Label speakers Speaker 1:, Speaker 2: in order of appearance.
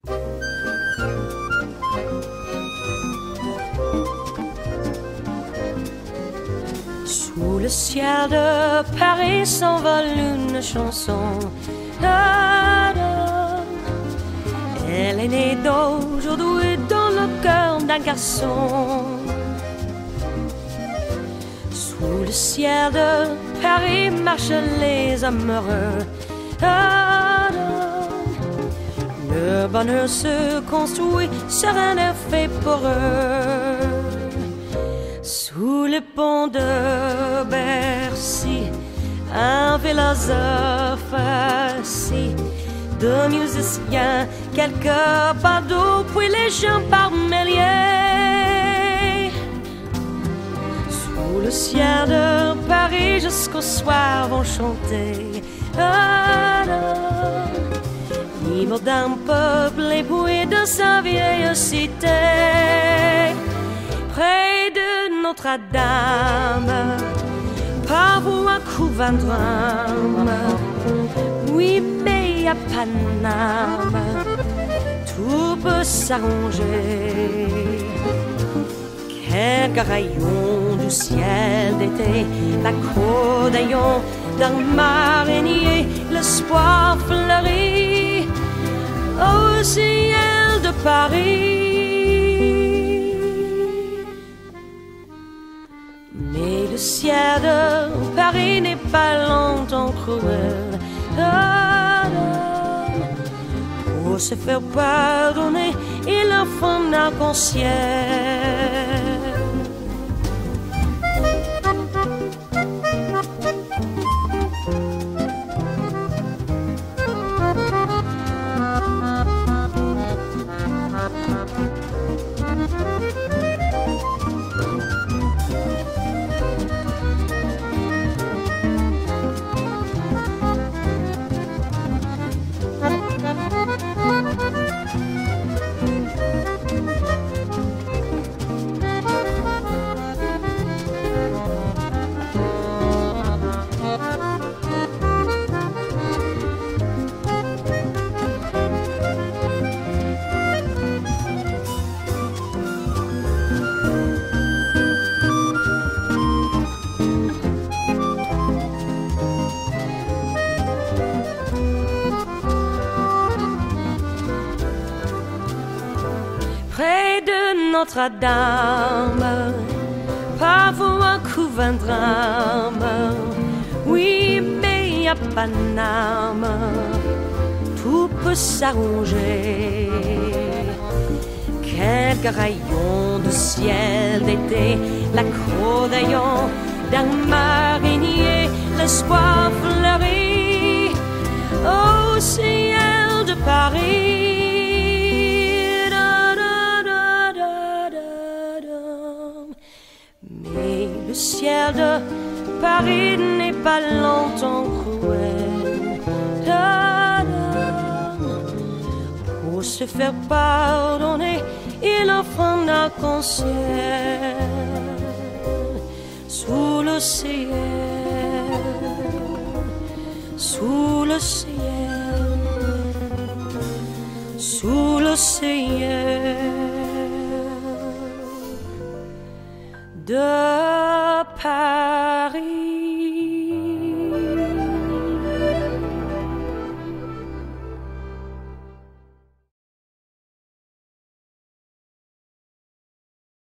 Speaker 1: Sous le ciel de Paris s'envole une chanson. Elle est née d'aujourd'hui dans le cœur d'un garçon. Sous le ciel de Paris marchent les amoureux. Le bonheur se construit sur un air fait pour eux. Sous le pont de Bercy, un philosophe assis, deux musiciens, quelques badauds, puis les gens par milliers. Sous le ciel de Paris jusqu'au soir vont chanter l'hymne d'un peuple éprouvé de sa vieille cité. Près de Notre-Dame, parfois couvre un drame. Oui, mais à Paname, tout peut s'arranger. Quelques rayons du ciel d'été, l'accordéon d'un marinier, l'espoir fleurit au ciel de Paris. Mais le ciel de Paris n'est pas longtemps cruel. Pour se faire pardonner, il offre un arc-en-ciel. Près de Notre-Dame, parfois couvre un drame. Oui, mais à Paname, tout peut s'arranger. Quelques rayons de ciel d'été, l'accordéon d'un marinier, l'espoir fleurit au ciel de Paris. Mais le ciel de Paris n'est pas longtemps cruel. Pour se faire pardonner, il offre un arc-en-ciel. Sous le ciel, sous le ciel, sous le ciel de Paris.